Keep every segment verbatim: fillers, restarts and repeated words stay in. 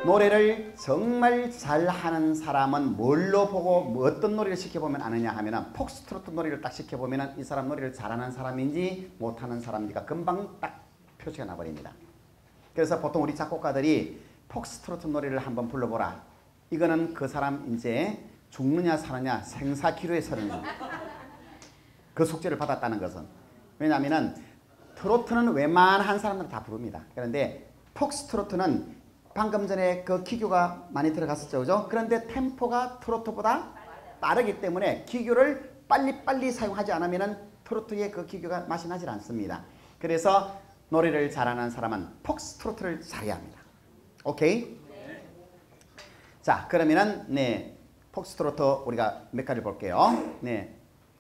노래를 정말 잘하는 사람은 뭘로 보고 뭐 어떤 노래를 시켜보면 아느냐 하면은 폭스트로트 노래를 딱 시켜보면은 이 사람 노래를 잘하는 사람인지 못하는 사람인지가 금방 딱 표시가 나버립니다. 그래서 보통 우리 작곡가들이 폭스트로트 노래를 한번 불러보라. 이거는 그 사람 이제 죽느냐 사느냐 생사기로에 서는 그 숙제를 받았다는 것은. 왜냐하면 트로트는 웬만한 사람들은 다 부릅니다. 그런데 폭스트로트는 방금 전에 그 기교가 많이 들어갔었죠. 그죠? 그런데 템포가 트로트보다 빠르기 때문에 기교를 빨리빨리 사용하지 않으면 트로트의 그 기교가 맛이 나질 않습니다. 그래서 노래를 잘하는 사람은 폭스트로트를 잘해야 합니다. 오케이? 네. 자, 그러면은 네, 폭스트로트 우리가 몇 가지를 볼게요. 네.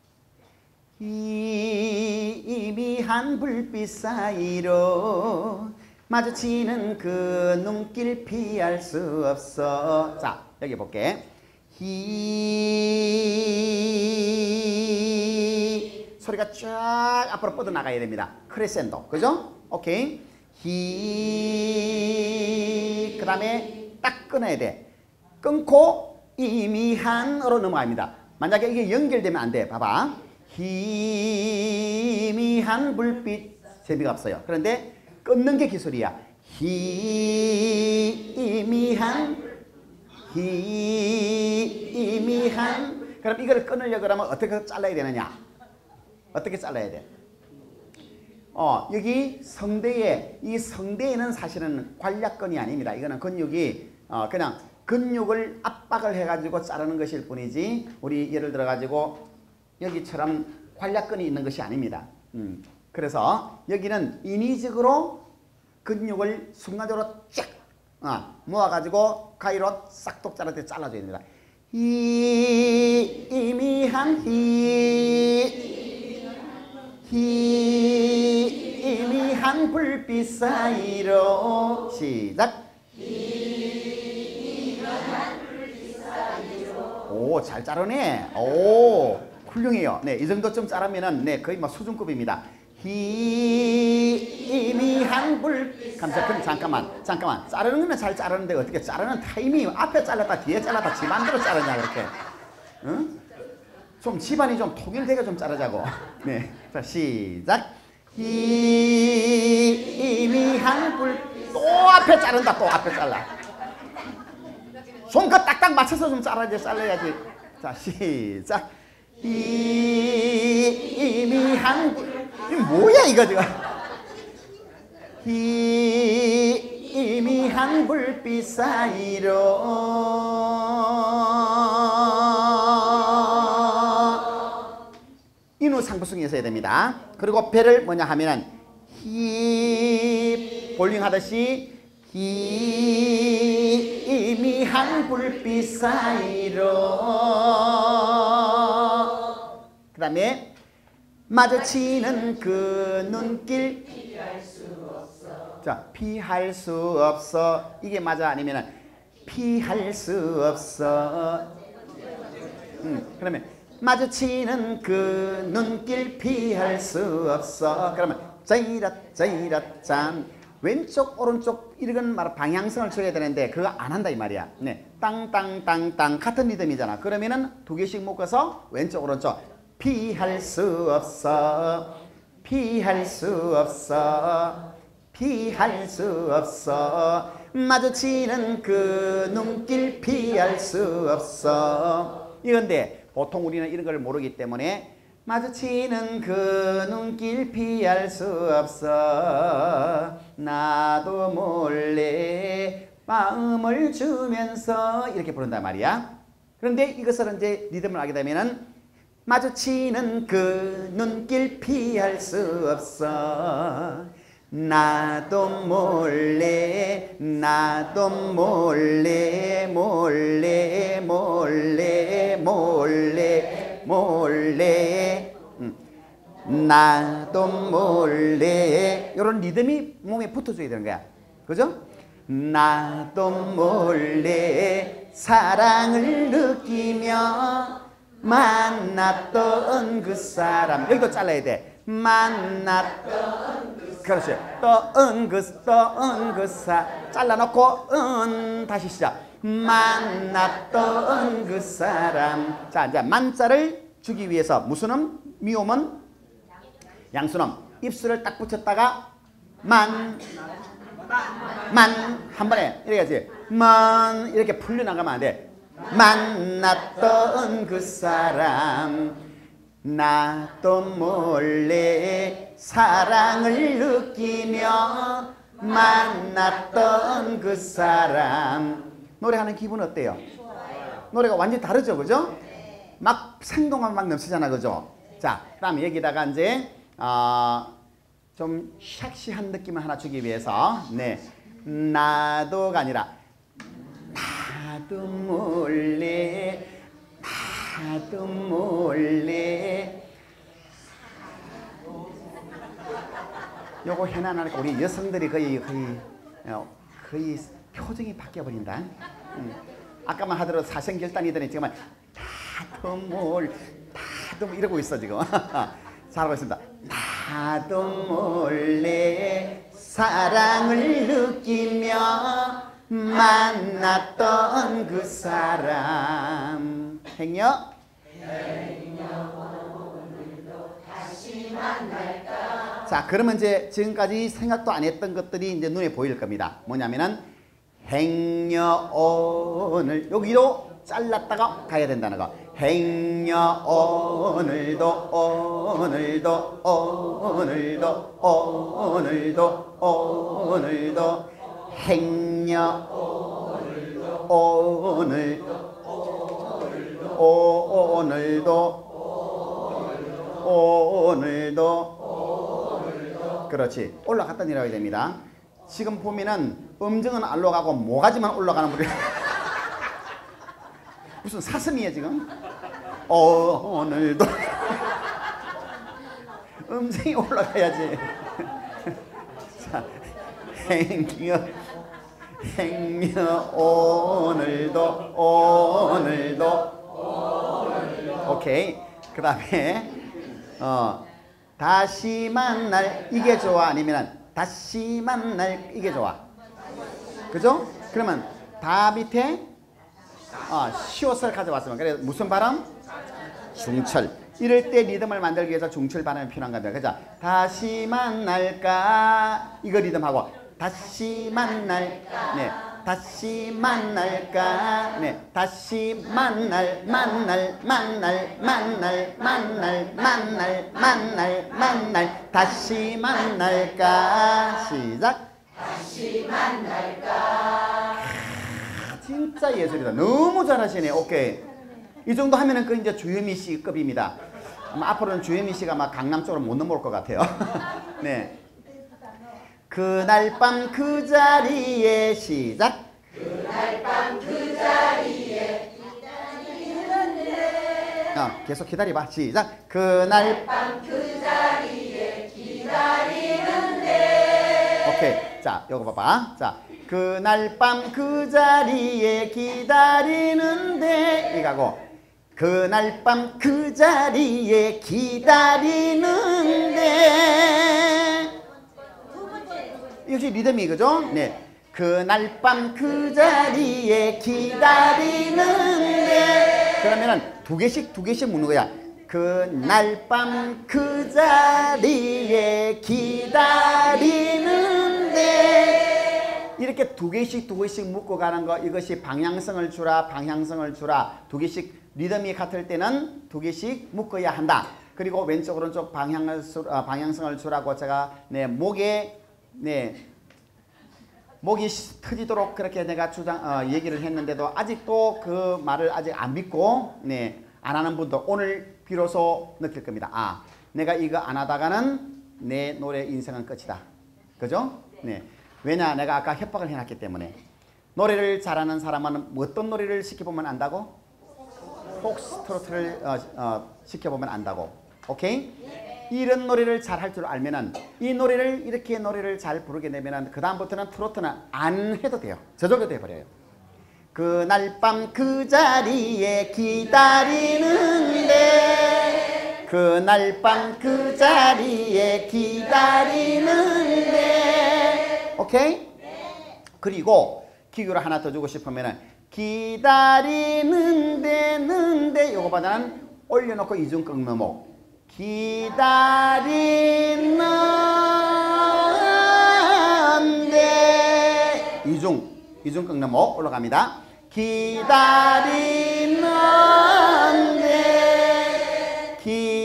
희미한 불빛 사이로 마주치는 그 눈길 피할 수 없어. 자, 여기 볼게. 히 소리가 쫙 앞으로 뻗어나가야 됩니다. 크레센도. 그죠? 오케이. 히 그 다음에 딱 끊어야 돼. 끊고 희미한으로 넘어갑니다. 만약에 이게 연결되면 안 돼. 봐봐. 희미한 불빛 재미가 없어요. 그런데 끊는 게 기술이야. 희미한 희미한. 그럼 이걸 끊으려고 그러면 어떻게 잘라야 되느냐? 어떻게 잘라야 돼? 어, 여기 성대에, 이 성대에는 사실은 관략근이 아닙니다. 이거는 근육이 어, 그냥 근육을 압박을 해가지고 자르는 것일 뿐이지, 우리 예를 들어가지고 여기처럼 관략근이 있는 것이 아닙니다. 음. 그래서 여기는 인위적으로 근육을 순간적으로 쫙 어, 모아가지고 가위로 싹둑 자르듯 잘라줘야 됩니다. 희미한 희 희미한 불빛 사이로 시작. 오, 잘 자르네. 오, 훌륭해요. 네, 이 정도쯤 자르면은 네, 거의 뭐 수준급입니다. 희미한 불. 잠깐, 잠깐만, 잠깐만. 자르는 거는 잘 자르는데 어떻게 자르는 타이밍 앞에 잘랐다 뒤에 잘랐다 지 맘대로 자르냐 그렇게? 응? 좀 집안이 좀 통일되게 좀 자르자고. 네, 자 시작. 희미한 불. 또 앞에 자른다. 또 앞에 잘라. 손끝 딱딱 맞춰서 좀 잘라야지. 잘라야지. 자 시작. 희미한 불. 이게 뭐야 이거 지금. 희미한 불빛 사이로 인후 상부성이 있어야 됩니다. 그리고 배를 뭐냐 하면은 히 볼링 하듯이 희미한 불빛 사이로. 그 다음에 마주치는 그 눈길 피할 수 없어. 자, 피할 수 없어. 이게 맞아 아니면은 피할 수 없어. 음, 그러면 마주치는 그 눈길 피할 수 없어. 그러면 짜이랏 짜이랏 짠. 왼쪽 오른쪽 이런 말 방향성을 줘야 되는데 그거 안 한다 이 말이야. 네, 땅땅땅땅 같은 리듬이잖아. 그러면은 두 개씩 묶어서 왼쪽 오른쪽. 피할 수 없어. 피할 수 없어. 피할 수 없어. 마주치는 그 눈길 피할 수 없어. 이건데 보통 우리는 이런 걸 모르기 때문에 마주치는 그 눈길 피할 수 없어. 나도 몰래 마음을 주면서 이렇게 부른단 말이야. 그런데 이것을 이제 리듬을 하게 되면은 마주치는 그 눈길 피할 수 없어. 나도 몰래 나도 몰래 몰래 몰래 몰래 몰래 음. 나도 몰래 이런 리듬이 몸에 붙어줘야 되는 거야. 그죠? 나도 몰래 사랑을 느끼며 만났던 그 사람. 여기도 잘라야 돼. 만났던 그 그렇지. 떠은 그 떠은 그 사 잘라놓고 은 다시 시작. 만났던 그 사람. 자 이제 만자를 주기 위해서 무슨 음? 미음은 양순음. 입술을 딱 붙였다가 만 만 한 번에 이렇게 하지. 만 이렇게 풀려나가면 안 돼. 만났던 그 사람 나도 몰래 사랑을 느끼며 만났던 그 사람. 노래하는 기분 어때요? 노래가 완전히 다르죠, 그죠? 막 생동감 막 넘치잖아, 그죠? 자, 그다음 여기다가 이제 어, 좀 섹시한 느낌을 하나 주기 위해서 네 나도가 아니라 나도 몰래 나도 몰래 요거 해나 나니까 우리 여성들이 거의 거의 거의 표정이 바뀌어 버린다. 음. 아까만 하더라도 사생결단이더니 지금은 나도 몰 나도 이러고 있어 지금. 잘하고 있습니다. 나도 몰래 사랑을 느끼며 만났던 그 사람. 행여 다시 만날까. 자, 그러면 이제 지금까지 생각도 안 했던 것들이 이제 눈에 보일 겁니다. 뭐냐면은 행여 오늘 여기도 잘랐다가 가야 된다는 거. 행여 오늘도 오늘도 오늘도 오늘도 오늘도 행여 오늘 오늘도 오늘도 그렇지. 올라갔다 내려가야 됩니다. 지금 보면은 음정은 안 올라가고 모가지만 올라가는 분이 무슨 사슴이에요 지금? 어, 오늘도 음정이 올라가야지. 자, 행여 행여 오늘도 오늘도 오케이. 그 다음에 어, 다시 만날 이게 좋아 아니면 다시 만날 이게 좋아? 그죠? 그러면 다 밑에 어, 시옷을 가져왔으면 그래 무슨 발음? 중철. 이럴 때 리듬을 만들기 위해서 중철 발음이 필요한 겁니다. 그죠? 다시 만날까 이거 리듬하고 다시 만날까 네 다시 만날까 네 다시 만날 만날 만날 만날 만날 만날 만날 만날 다시 만날까 시작. 다시 만날까. 진짜 예술이다. 너무 잘하시네. 오케이. 이 정도 하면은 그 이제 주현미 씨 급입니다. 아마 앞으로는 주현미 씨가 막 강남 쪽으로 못 넘어올 것 같아요. 네. 그날 밤 그 자리에 시작. 그날 밤 그 자리에 기다리는데. 어, 계속 기다려봐. 시작. 그날 밤 그 자리에 기다리는데. 오케이. 자, 요거 봐봐. 자. 그날 밤 그 자리에 기다리는데 이거고 그날 밤 그 자리에 기다리는데 역시 리듬이 그죠? 네. 그날 밤 그 자리에 기다리는데 그러면은 두 개씩 두 개씩 묻는 거야. 그날 밤 그 자리에 기다리는데 이렇게 두 개씩 두 개씩 묶고 가는 거 이것이 방향성을 주라 방향성을 주라 두 개씩 리듬이 같을 때는 두 개씩 묶어야 한다. 그리고 왼쪽 오른쪽 방향을 어, 방향성을 주라고 제가 네 목에 네 목이 터지도록 그렇게 내가 주장 어, 얘기를 했는데도 아직도 그 말을 아직 안 믿고 네 안 하는 분도 오늘 비로소 느낄 겁니다. 아 내가 이거 안 하다가는 내 노래 인생은 끝이다. 그죠? 네. 왜냐? 내가 아까 협박을 해놨기 때문에. 노래를 잘하는 사람은 어떤 노래를 시켜보면 안다고? 폭스트로트를 어, 어, 시켜보면 안다고. 오케이? 이런 노래를 잘 할 줄 알면은 이 노래를 이렇게 노래를 잘 부르게 되면은 그 다음부터는 트로트는 안 해도 돼요. 저절로 돼버려요. 그날 밤 그 자리에 기다리는데 그날 밤 그 자리에 기다리는데. 오케이? 그리고 기교를 하나 더 주고 싶으면은 기다리는데 는데 요거 보다는 올려놓고 이중 끊어목. 기다리는데 이중 이중 끊어목 올라갑니다. 기다리는데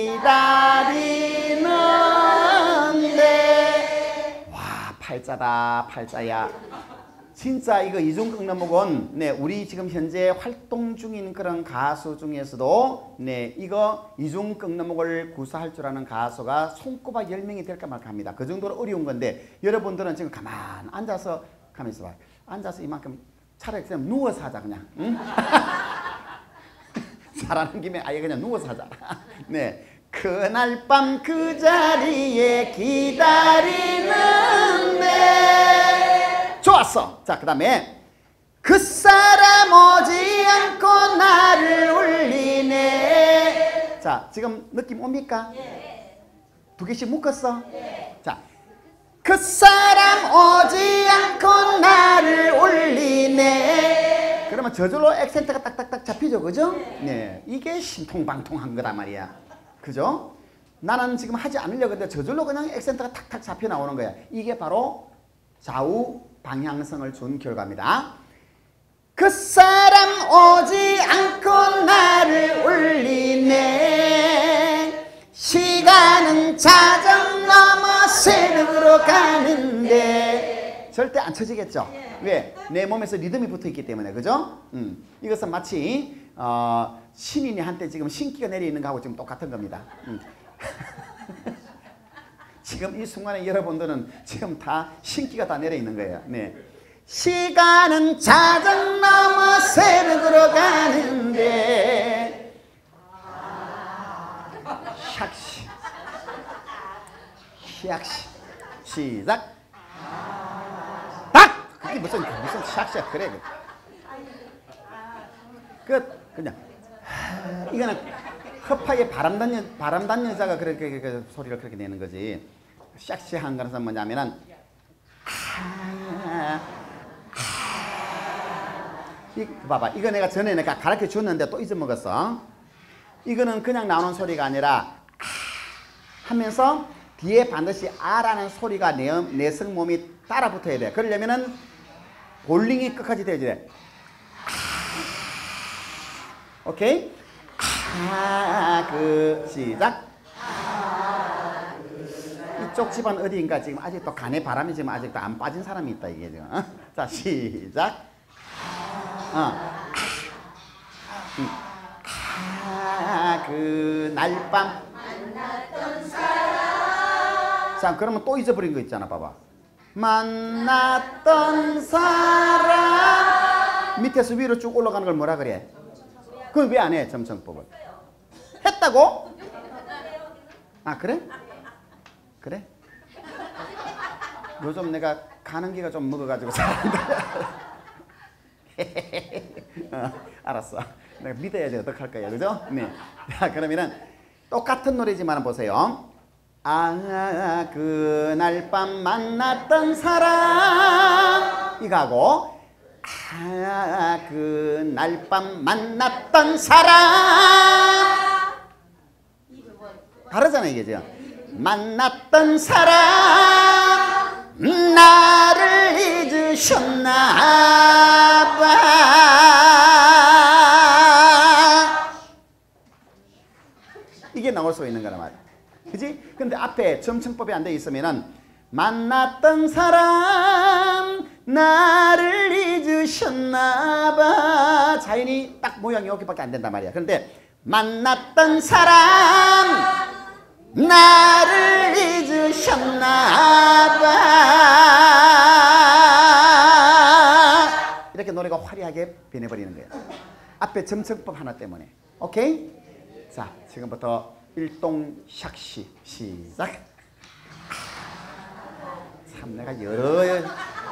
기다리는데. 와, 팔자다 팔자야. 진짜 이거 이중 끊어목은 네, 우리 지금 현재 활동 중인 그런 가수 중에서도 네, 이거 이중 끊어목을 구사할 줄 아는 가수가 손꼽아 열 명이 될까 말까 합니다. 그 정도로 어려운 건데 여러분들은 지금 가만 앉아서 가만히 있어봐. 앉아서 이만큼 차라리 그냥 누워서 하자 그냥. 응? 잘하는 김에 아예 그냥 누워서 하자. 네, 그날 밤 그 자리에 기다리는데. 좋았어. 자, 그 다음에 그 사람 오지 않고 나를 울리네. 자, 지금 느낌 옵니까? 두 개씩 묶었어? 자, 그 사람 오지 않고 나를 울리네. 그러면 저절로 액센트가 딱딱딱 잡히죠, 그죠? 네, 이게 신통방통한 거단 말이야, 그죠? 나는 지금 하지 않으려고 했는데 저절로 그냥 액센트가 탁탁 잡혀 나오는 거야. 이게 바로 좌우 방향성을 준 결과입니다. 그 사람 오지 않고 나를 울리네. 시간은 자정 넘어 새벽으로 가는데. 절대 안 쳐지겠죠? 왜? 내 몸에서 리듬이 붙어 있기 때문에, 그죠? 음. 이것은 마치 어, 신인이 한때 지금 신기가 내려있는 거하고 지금 똑같은 겁니다. 음. 지금 이 순간에 여러분들은 지금 다 신기가 다 내려있는 거예요. 네. 시간은 자정 넘어 새벽으로 가는데. 샥시 샥시 시작. 딱! 그게 무슨 무슨 샥시야. 그래. 끝. 그냥 이거는 허파에 바람 단 바람 단 여자가 그렇게 그 소리를 그렇게 내는 거지. 샥시한 것은 뭐냐면은 아, 이 봐봐. 이거 내가 전에 내가 가르쳐 줬는데 또 잊어먹었어. 이거는 그냥 나오는 소리가 아니라 아, 하면서 뒤에 반드시 아라는 소리가 내, 내성 몸이 따라 붙어야 돼. 그러려면은 볼링이 끝까지 돼야 돼. 아, 오케이? 아, 그 시작. 이쪽 집안 어디인가 지금 아직도 간에 바람이 지금 아직도 안 빠진 사람이 있다 이게 지금. 어? 자, 시작. 어. 음. 아, 그 날밤. 자, 그러면 또 잊어버린 거 있잖아. 봐봐. 만났던 사람. 밑에서 위로 쭉 올라가는 걸 뭐라 그래? 그건 왜 안 해? 점성법을. 했다고? 아, 그래? 그래? 요즘 내가 가는 기가 좀 먹어가지고 잘한다. 어, 알았어. 내가 믿어야지 어떡할 거야, 그죠? 네. 자, 그러면은 똑같은 노래지만 보세요. 아, 그날 밤 만났던 사람 이거하고 아, 그날 밤 만났던 사람 다르잖아 이게 지금. 만났던 사람 나를 잊으셨나 봐. 이게 나올 수 있는 거란 말이야. 그지? 근데 앞에 점층법이 안 돼 있으면은 만났던 사람 나를 잊으셨나 봐. 자연이 딱 모양이 여기밖에 안 된단 말이야. 그런데 만났던 사람 나를 잊으셨나 봐. 이렇게 노래가 화려하게 변해버리는 거예요. 앞에 점층법 하나 때문에. 오케이? 자, 지금부터 일동 샥시 시작. 참 내가 여러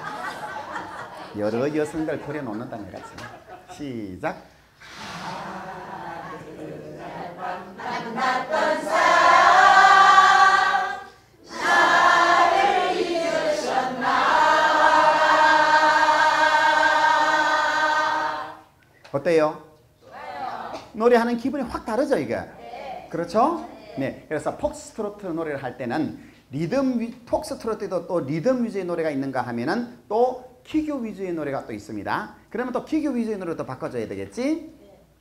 여러 여성들 그려놓는다 내가 참. 시작. 만났던 사람 어때요? 노래하는 기분이 확 다르죠, 이게? 그렇죠? 네. 그래서 폭스트로트 노래를 할 때는 리듬 위, 폭스트로트에도 또 리듬 위주의 노래가 있는가 하면은 또 기교 위주의 노래가 또 있습니다. 그러면 또 기교 위주의 노래도 바꿔줘야 되겠지?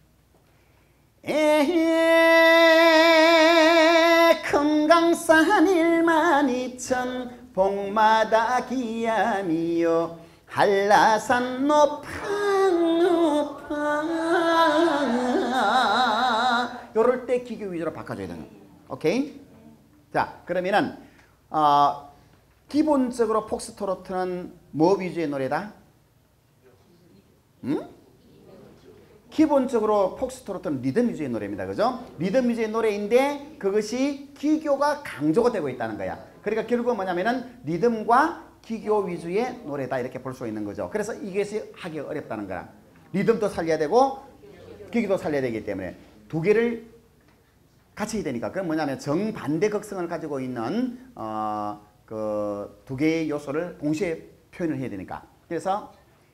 에헤 금강산 일만 이천 복마다 기암이요 한라산 높아 높아 요럴 때 기교 위주로 바꿔줘야 되는 거예요. 오케이? 자 그러면은 어, 기본적으로 폭스트로트는 뭐 위주의 노래다? 응? 기본적으로 폭스트로트는 리듬 위주의 노래입니다. 그죠? 리듬 위주의 노래인데 그것이 기교가 강조가 되고 있다는 거야. 그러니까 결국은 뭐냐면은 리듬과 기교 위주의 노래다 이렇게 볼 수 있는 거죠. 그래서 이것이 하기 어렵다는 거야. 리듬도 살려야 되고 기교도 살려야 되기 때문에 두 개를 같이 해야 되니까 그건 뭐냐면 정반대 극성을 가지고 있는 어, 그 두 개의 요소를 동시에 표현을 해야 되니까. 그래서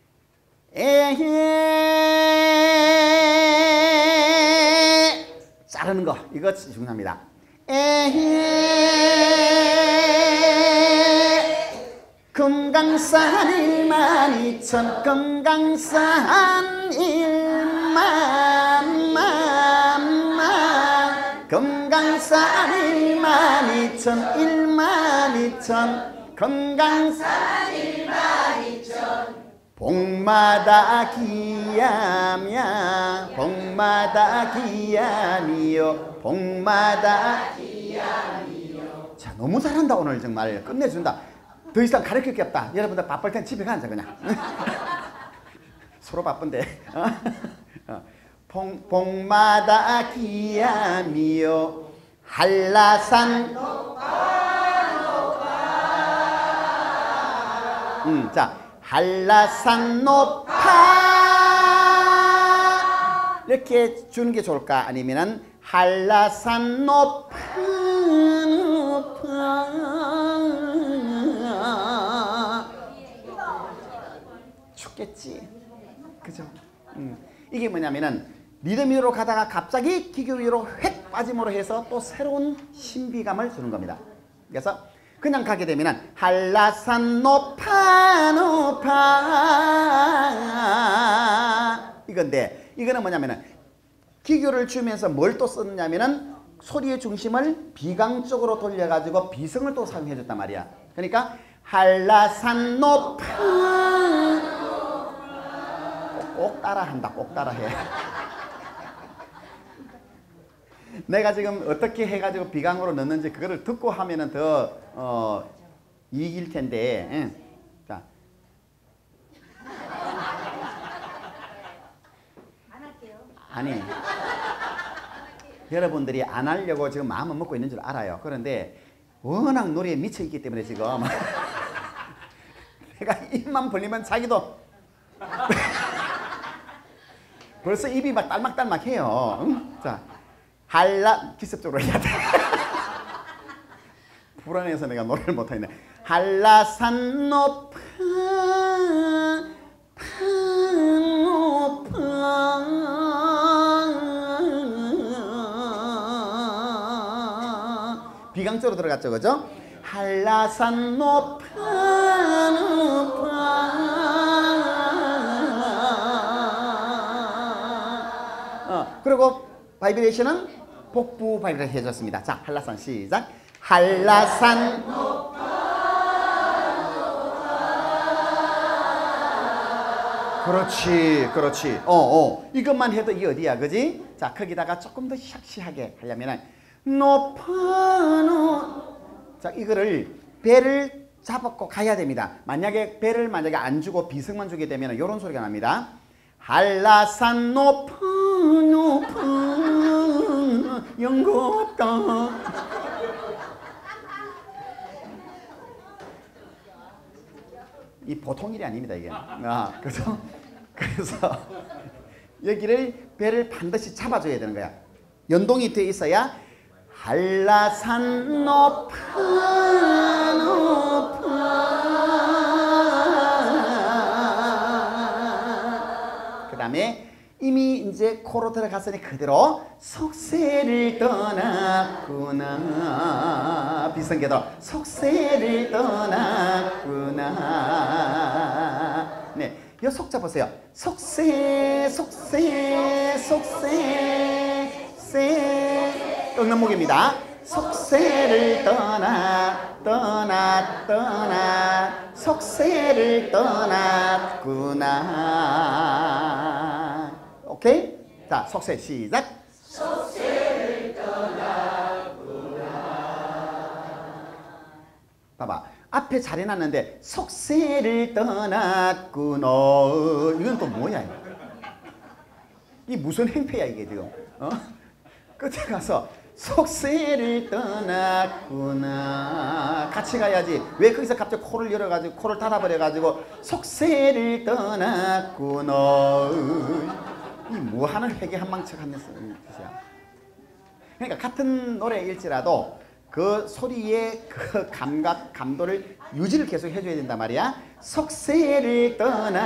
에헤 자르는 거 이거 중요합니다. 에헤 금강산 일만 이천 금강산 일만 만 금강산 일만 이천 일만 이천 금강산 일만 이천 복마다 기암이야 복마다 기암이요 복마다 기암이요. 자 너무 잘한다 오늘 정말 끝내준다. 더 이상 가르칠 게 없다. 여러분들 바쁠 땐 집에 가자 그냥. 서로 바쁜데. 봉, 복마다 기암이요 한라산 높아 높아 음, 자 한라산 높아 이렇게 주는 게 좋을까? 아니면은 한라산 높아 높아 춥겠지 그죠? 음. 이게 뭐냐면은 리듬 위로 가다가 갑자기 기교 위로 획 빠짐으로 해서 또 새로운 신비감을 주는 겁니다. 그래서 그냥 가게 되면은 한라산 높아 높아 이건데 이거는 뭐냐면은 기교를 주면서 뭘 또 쓰느냐면은 소리의 중심을 비강 쪽으로 돌려가지고 비성을 또 사용해 줬단 말이야. 그러니까 한라산 높아 꼭, 꼭 따라한다. 꼭 따라해. 내가 지금 어떻게 해가지고 비강으로 넣는지 그거를 듣고 하면은 더 어, 이길 텐데. 응. 자. 안 할게요. 아니. 여러분들이 안 하려고 지금 마음은 먹고 있는 줄 알아요. 그런데 워낙 노래에 미쳐 있기 때문에 지금 내가 입만 벌리면 자기도 벌써 입이 막 딸막딸막해요. 응? 자. 한라 기습적으로 해야 돼. 불안해서 내가 노래를 못하겠네. 한라산 높아 높아 비강 쪽으로 들어갔죠, 그죠? 한라산 높아 높아 어, 그리고 바이브레이션은 복부 바이브레이션 해줬습니다. 자, 한라산 시작. 한라산 그렇지, 그렇지. 어, 어. 이것만 해도 이게 어디야, 그지? 자, 거기다가 조금 더 샥시하게 하려면은 높아, 높아. 자, 이거를 배를 잡고 가야 됩니다. 만약에 배를 만약에 안 주고 비성만 주게 되면 이런 소리가 납니다. 한라산 높아, 높아. 영겁다. 이 보통 일이 아닙니다 이게. 아, 그래서 그래서 여기를 배를 반드시 잡아줘야 되는 거야. 연동이 돼 있어야 한라산 높아 높아. 그 다음에 이미 이제 코로 들어갔으니 그대로 속세를 떠났구나. 비성계도 속세를 떠났구나. 네, 이 속자 보세요. 속세, 속세, 속세, 세. 꺾는목입니다. 속세를 떠나, 떠나, 떠나. 속세를 떠났구나. 오케이? 자, 속세 시작. 속세를 떠났구나. 봐봐. 앞에 잘 해놨는데 속세를 떠났구나. 이건 또 뭐야? 이 무슨 행패야 이게 지금? 어? 끝에 가서 속세를 떠났구나. 같이 가야지. 왜 거기서 갑자기 코를 열어가지고 코를 닫아버려가지고 속세를 떠났구나. 이 뭐하는 회개 한망측 하는 뜻이야. 그러니까 같은 노래일지라도 그 소리의 그 감각, 감도를 유지를 계속 해줘야 된단 말이야. 속세를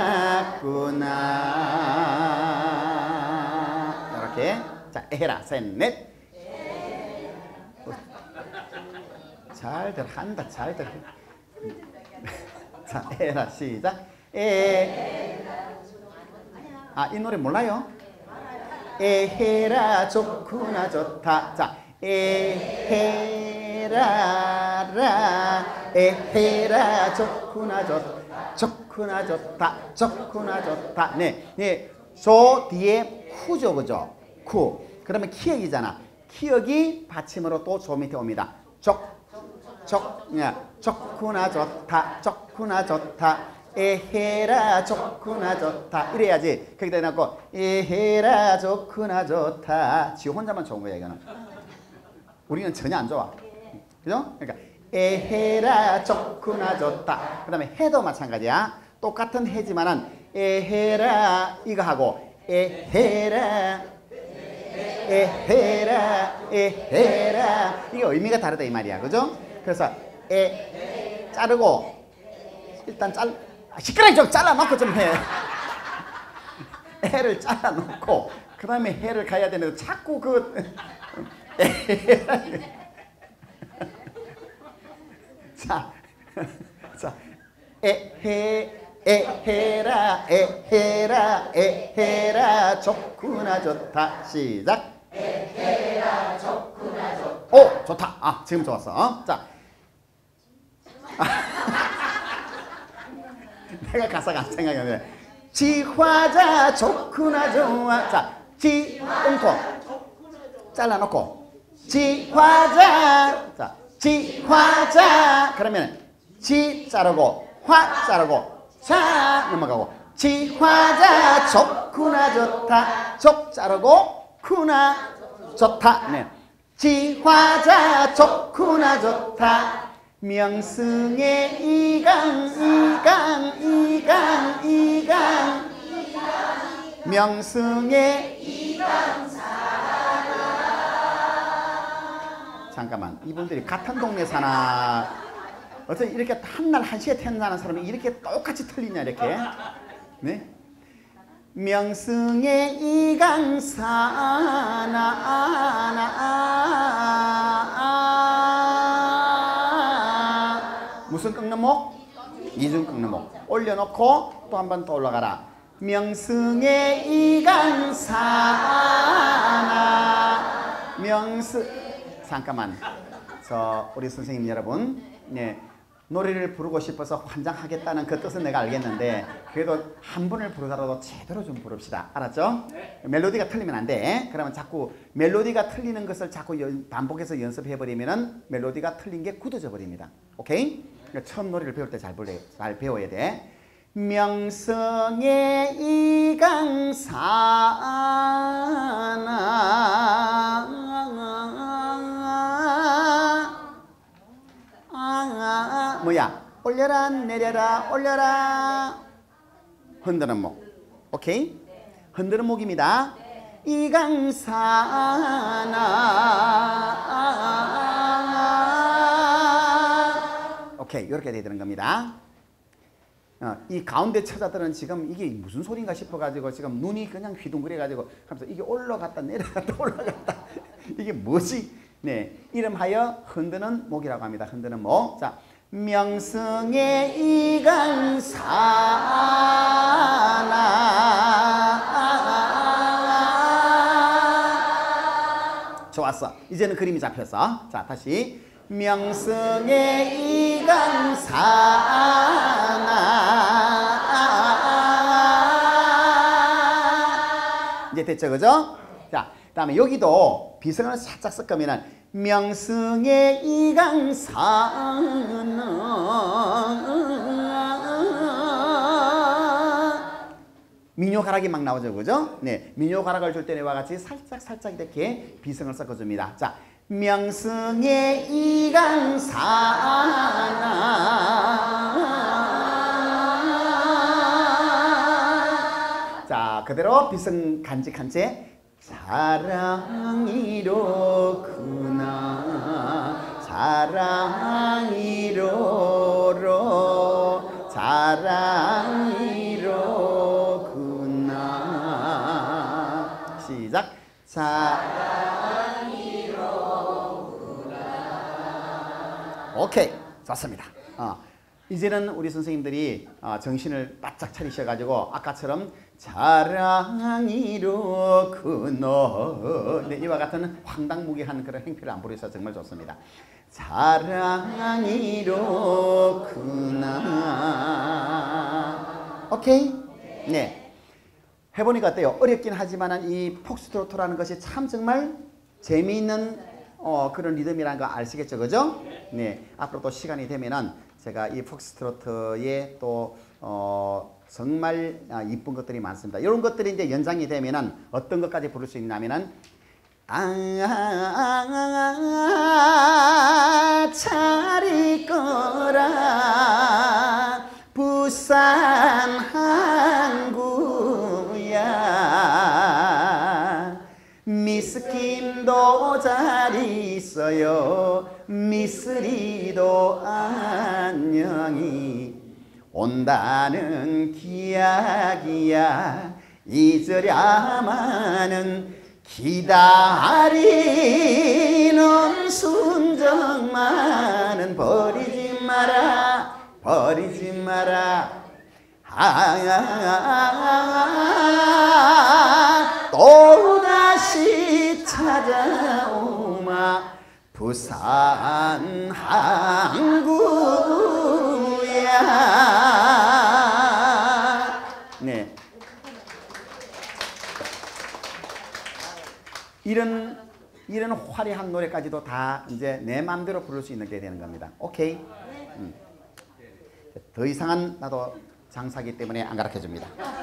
떠났구나. 이렇게. 자, 에헤라, 셋, 넷. 잘들 한다, 잘들. 자, 에헤라, 시작. 에. 아, 이 노래 몰라요? 에헤라, 좋구나, 좋다. 자, 에헤라라, 에헤라, 좋구나, 좋다. 좋구나, 좋다. 좋구나, 좋다. 네, 네. 조 뒤에 쿠죠, 그죠? 쿠. 그러면 키역이잖아. 키역이 받침으로 또 조 밑에 옵니다. 적, 적, 야, 좋구나, 좋다. 좋구나, 좋다. 에헤라, 좋구나, 좋다. 이래야지. 거기다 해놓고 에헤라, 좋구나, 좋다. 지 혼자만 좋은 거야, 이거는. 우리는 전혀 안 좋아. 그죠? 그러니까 에헤라, 좋구나, 좋다. 그 다음에 해도 마찬가지야. 똑같은 해지만은 에헤라 이거 하고 에헤라, 에헤라, 에헤라. 이게 의미가 다르다 이 말이야. 그죠? 그래서 에 자르고 일단 잘 시끄러워 좀 잘라놓고 좀 해. 해를 잘라놓고 그 다음에 해를 가야 되는데 자꾸 그 자, 자, 에헤, 에헤라, 에헤라, 에헤라, 좋구나, 좋다. 시작. 에헤라, 좋구나, 좋다. 오, 좋다. 아, 지금 좋았어. 어? 자. 내가 가사가 안 생각이 안 나. 지화자 좋구나 좋아. 자, 지 끊고 잘라놓고 지화자. 자, 지화자. 그러면 지 자르고 화 자르고 자 넘어가고 지화자 좋구나 좋다. 족 자르고 구나 좋다. 네. 지화자 좋구나 좋다. 명승의 이강 이강 이강 이강 명승의 이강 사나. 잠깐만, 이분들이 같은 동네 사나? 어떻게 이렇게 한날 한시에 태어나는 사람이 이렇게 똑같이 틀리냐 이렇게? 네? 명승의 이강 사나. 무슨 꺾는 목? 이중 꺾는 목. 올려놓고 또 한 번 더 올라가라. 명승의 이강 사나. 명승. 잠깐만. 저 우리 선생님 여러분, 네, 노래를 부르고 싶어서 환장하겠다는 그 뜻은 내가 알겠는데 그래도 한 번을 부르더라도 제대로 좀 부릅시다. 알았죠? 멜로디가 틀리면 안 돼. 그러면 자꾸 멜로디가 틀리는 것을 자꾸 연, 반복해서 연습해버리면 멜로디가 틀린 게 굳어져 버립니다. 오케이? 그러니까 처음 노래를 배울 때 잘 잘 배워야 돼. 명성의 이강사나. 아, 뭐야? 올려라 내려라 올려라. 흔드는 목. 오케이? 흔드는 목입니다. 이강사나. 오케이, 이렇게 돼야 되는 겁니다. 어, 이 가운데 처자들은 지금 이게 무슨 소린가 싶어가지고 지금 눈이 그냥 휘둥그레가지고 하면서 이게 올라갔다 내려갔다 올라갔다 이게 뭐지? 네, 이름하여 흔드는 목이라고 합니다. 흔드는 목. 자, 명성의 이강사나. 좋았어. 이제는 그림이 잡혔어. 자, 다시. 명성의 이강사나. 이제 됐죠, 그죠? 자, 그 다음에 여기도 비성을 살짝 섞으면은 명성의 이강사는 민요가락이 막 나오죠, 그죠? 네, 민요가락을 줄 때와 같이 살짝 살짝 이렇게 비성을 섞어줍니다. 자, 명성의 이강사나. 자, 그대로 비성 간직한 채 사랑이로구나 사랑이로로 사랑이로구나. 시작. 사랑이로구나. 오케이, 좋습니다. 어, 이제는 우리 선생님들이 어, 정신을 바짝 차리셔가지고 아까처럼 사랑이로구나. 네, 이와 같은 황당무계한 그런 행태를 안 부려서 정말 좋습니다. 사랑이로구나. 오케이? 네. 해보니까 어때요? 어렵긴 하지만 이 폭스트로트라는 것이 참 정말 재미있는 어, 그런 리듬이라는 거 아시겠죠? 그죠? 네. 앞으로 또 시간이 되면은 제가 이 폭스트로트의 또 어, 정말 이쁜 것들이 많습니다. 이런 것들이 이제 연장이 되면은 어떤 것까지 부를 수 있냐면은 아 차릴 거라 부산 항구야 미스킴도 잘 있어요 미스리도 안녕히 온다는 기약이야 잊으랴마는 기다리는 순정만은 버리지 마라 버리지 마라 아 또다시 찾아오마 부산 항구야. 네. 이런 이런 화려한 노래까지도 다 이제 내 마음대로 부를 수 있는 게 되는 겁니다. 오케이. 음. 더 이상은 나도 장사기 때문에 안 가르쳐 줍니다.